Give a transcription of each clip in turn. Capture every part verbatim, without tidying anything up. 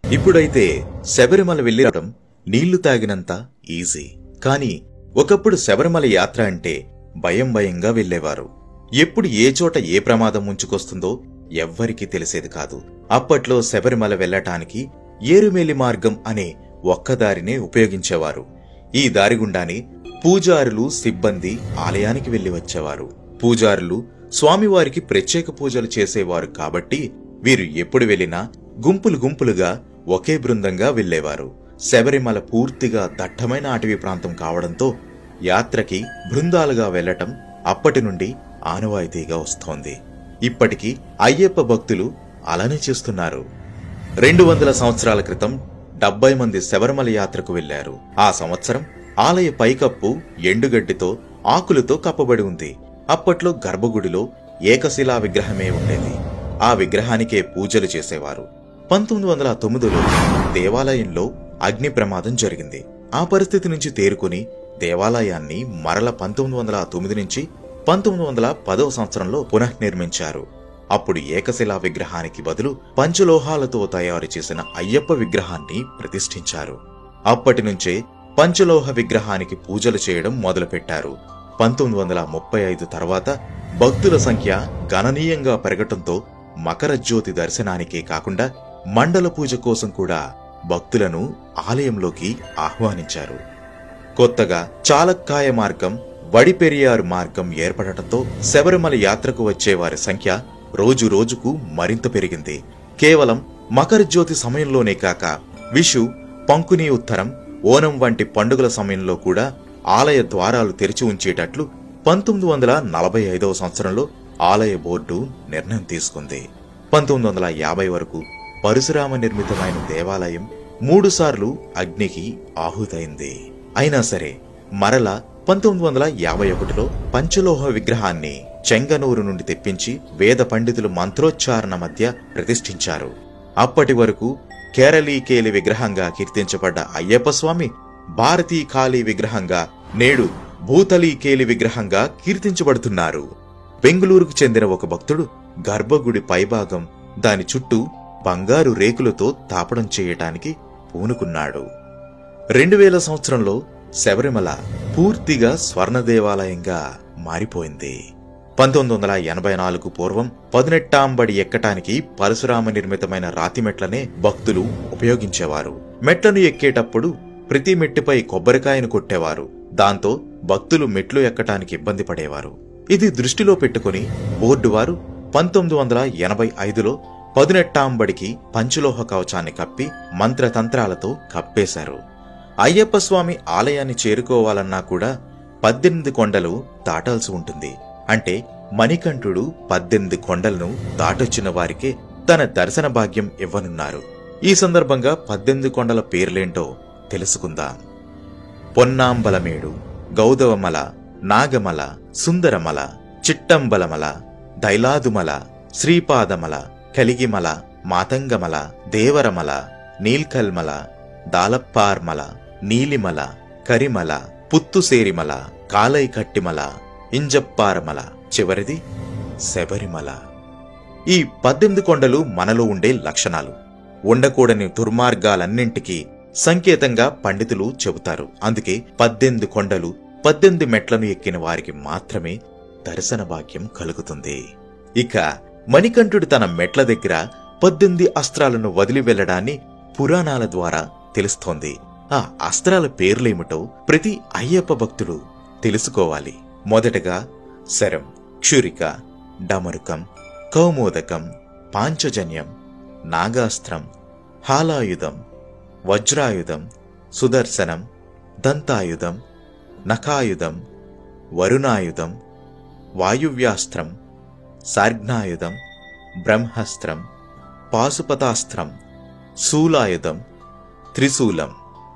ఇప్పుడైతే శబరిమల వెళ్ళడం నీళ్లు తాగినంత ఈజీ. కానీ ఒకప్పుడు శబరిమల యాత్ర అంటే భయం భయంగా వెళ్లేవారు. ఎప్పుడు ఏ చోట ఏ ప్రమాదం ముంచుకొస్తుందో ఎవ్వరికీ తెలిసేది కాదు. అప్పట్లో శబరిమల వెళ్లటానికి ఏరుమేలి మార్గం అనే ఒక్కదారినే ఉపయోగించేవారు. ఈ దారిగుండానే పూజారులు, సిబ్బంది ఆలయానికి వెళ్లి వచ్చేవారు. పూజారులు స్వామివారికి ప్రత్యేక పూజలు చేసేవారు కాబట్టి వీరు ఎప్పుడు వెళ్లినా గుంపులు గుంపులుగా ఒకే బృందంగా వెళ్లేవారు. శబరిమల పూర్తిగా దట్టమైన అటవీ ప్రాంతం కావడంతో యాత్రకి బృందాలుగా వెళ్లటం అప్పటి నుండి ఆనవాయితీగా వస్తోంది. ఇప్పటికీ అయ్యప్ప భక్తులు అలానే చేస్తున్నారు. రెండు వందల సంవత్సరాల క్రితం డెబ్బై మంది శబరిమల యాత్రకు వెళ్లారు. ఆ సంవత్సరం ఆలయ పైకప్పు ఎండుగడ్డితో, ఆకులతో కప్పబడి ఉంది. అప్పట్లో గర్భగుడిలో ఏకశిలా విగ్రహమే ఉండేది. ఆ విగ్రహానికే పూజలు చేసేవారు. పంతొమ్మిది వందల తొమ్మిదిలో దేవాలయంలో అగ్ని ప్రమాదం జరిగింది. ఆ పరిస్థితి నుంచి తేరుకుని దేవాలయాన్ని మరల పంతొమ్మిది వందల తొమ్మిది నుంచి పంతొమ్మిది వందల పదవ సంవత్సరంలో పునఃనిర్మించారు. అప్పుడు ఏకశిలా విగ్రహానికి బదులు పంచలోహాలతో తయారు చేసిన అయ్యప్ప విగ్రహాన్ని ప్రతిష్ఠించారు. అప్పటి నుంచే పంచలోహ విగ్రహానికి పూజలు చేయడం మొదలుపెట్టారు. పంతొమ్మిది వందల ముప్పై ఐదు తర్వాత భక్తుల సంఖ్య గణనీయంగా పెరగటంతో మకర జ్యోతి దర్శనానికే కాకుండా మండల పూజ కోసం కూడా భక్తులను ఆలయంలోకి ఆహ్వానించారు. కొత్తగా చాలక్కాయ మార్గం, వడిపెరియారు మార్గం ఏర్పడటంతో శబరిమల యాత్రకు వచ్చే వారి సంఖ్య రోజు రోజుకు మరింత పెరిగింది. కేవలం మకర జ్యోతి సమయంలోనే కాక విషు, పంకుని ఉత్తరం, ఓనం వంటి పండుగల సమయంలో కూడా ఆలయ ద్వారాలు తెరిచి ఉంచేటట్లు పంతొమ్మిది వందల నలభై ఐదవ సంవత్సరంలో ఆలయ బోర్డు నిర్ణయం తీసుకుంది. పంతొమ్మిది వందల యాభై వరకు పరశురామ నిర్మితమైన దేవాలయం మూడు సార్లు అగ్నికి ఆహుతైంది. అయినా సరే మరల పంతొమ్మిది వందల యాభై ఒకటిలో పంచలోహ విగ్రహాన్ని చెంగనూరు నుండి తెప్పించి వేద పండితులు మంత్రోచ్చారణ మధ్య ప్రతిష్ఠించారు. అప్పటి వరకు కేరళీకేలి విగ్రహంగా కీర్తించబడ్డ అయ్యప్ప స్వామి భారతీ కాళీ విగ్రహంగా, నేడు భూతలీకేలి విగ్రహంగా కీర్తించబడుతున్నారు. బెంగుళూరుకు చెందిన ఒక భక్తుడు గర్భగుడి పైభాగం, దాని చుట్టూ బంగారు రేకులతో తాపడం చేయటానికి పూనుకున్నాడు. రెండు వేల సంవత్సరంలో శబరిమల పూర్తిగా స్వర్ణ దేవాలయంగా మారిపోయింది. పంతొమ్మిది వందల ఎనభై నాలుగు పూర్వం పదునెట్టాంబడి ఎక్కటానికి పరశురామ నిర్మితమైన రాతి మెట్లనే భక్తులు ఉపయోగించేవారు. మెట్లను ఎక్కేటప్పుడు ప్రతి మెట్టిపై కొబ్బరికాయను కొట్టేవారు. దాంతో భక్తులు మెట్లు ఎక్కటానికి ఇబ్బంది పడేవారు. ఇది దృష్టిలో పెట్టుకుని బోర్డు వారు పంతొమ్మిది వందల ఎనభై ఐదులో పదునెట్టాంబడికి పంచలోహ కవచాన్ని కప్పి మంత్రతంత్రాలతో కప్పేశారు. అయ్యప్ప స్వామి ఆలయాన్ని చేరుకోవాలన్నా కూడా పద్దెనిమిది కొండలు దాటాల్సి ఉంటుంది. అంటే మణికంఠుడు పద్దెనిమిది కొండలను దాటొచ్చిన వారికే తన దర్శన భాగ్యం ఇవ్వనున్నారు. ఈ సందర్భంగా పద్దెనిమిది కొండల పేర్లేంటో తెలుసుకుందాం. పొన్నాంబలమేడు, గౌదవమల, నాగమల, సుందరమల, చిట్టంబలమల, దైలాదుమల, శ్రీపాదమల, కలిగిమల, మాతంగమల, దేవరమల, నీల్కల్మల, దాలప్పార్మల, నీలిమల, కరిమల, పుత్తుసేరిమల, కాలైకట్టిమల, ఇంజప్పారమల, చివరిది శబరిమల. ఈ పద్దెనిమిది కొండలు మనలో ఉండే లక్షణాలు, ఉండకూడని దుర్మార్గాలన్నింటికీ సంకేతంగా పండితులు చెబుతారు. అందుకే పద్దెనిమిది కొండలు, పద్దెనిమిది మెట్లను ఎక్కిన వారికి మాత్రమే దర్శన భాగ్యం కలుగుతుంది. ఇక మణికంఠుడు తన మెట్ల దగ్గర పద్దెనిమిది అస్త్రాలను వదిలి వెళ్లడాన్ని పురాణాల ద్వారా తెలుస్తోంది. ఆ అస్త్రాల పేర్లేమిటో ప్రతి అయ్యప్ప భక్తుడు తెలుసుకోవాలి. మొదటగా శరం, క్షురిక, డమరుకం, కౌమోదకం, పాంచజన్యం, నాగాస్త్రం, హాలాయుధం, వజ్రాయుధం, సుదర్శనం, దంతాయుధం, నఖాయుధం, వరుణాయుధం, వాయువ్యాస్త్రం, సార్ఘ్నాయుధం, బ్రహ్మాస్త్రం, పాశుపతాస్త్రం, శూలాయుధం, త్రిశూలం.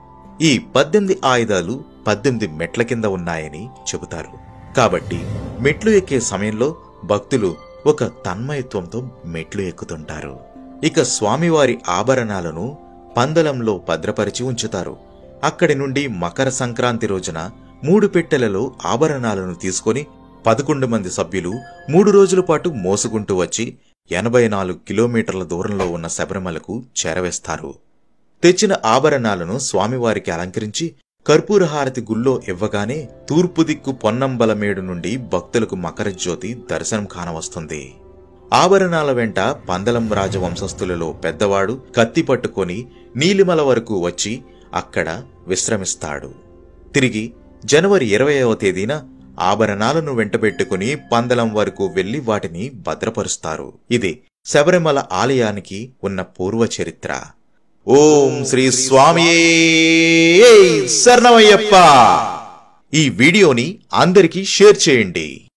ఈ పద్దెనిమిది ఆయుధాలు పద్దెనిమిది మెట్ల కింద ఉన్నాయని చెబుతారు. కాబట్టి మెట్లు ఎక్కే సమయంలో భక్తులు ఒక తన్మయత్వంతో మెట్లు ఎక్కుతుంటారు. ఇక స్వామివారి ఆభరణాలను పందలంలో భద్రపరిచి ఉంచుతారు. అక్కడి నుండి మకర సంక్రాంతి రోజున మూడు పెట్టెలలో ఆభరణాలను తీసుకుని పదకొండు మంది సభ్యులు మూడు రోజుల పాటు మోసుకుంటూ వచ్చి ఎనభై నాలుగు కిలోమీటర్ల దూరంలో ఉన్న శబరిమలకు చేరవేస్తారు. తెచ్చిన ఆభరణాలను స్వామివారికి అలంకరించి కర్పూరహారతి గుళ్ళో ఇవ్వగానే తూర్పు దిక్కు పొన్నంబలమేడు నుండి భక్తులకు మకరజ్యోతి దర్శనం కానవస్తుంది. ఆభరణాల వెంట పందలం రాజవంశస్థులలో పెద్దవాడు కత్తి పట్టుకొని నీలిమల వరకు వచ్చి అక్కడ విశ్రమిస్తాడు. తిరిగి జనవరి ఇరవైవ తేదీన ఆభరణాలను వెంటబెట్టుకుని పందలం వరకు వెళ్లి వాటిని భద్రపరుస్తారు. ఇది శబరిమల ఆలయానికి ఉన్న పూర్వ చరిత్ర. ఓం శ్రీ స్వామియే శరణమయ్యప్ప. ఈ వీడియోని అందరికీ షేర్ చేయండి.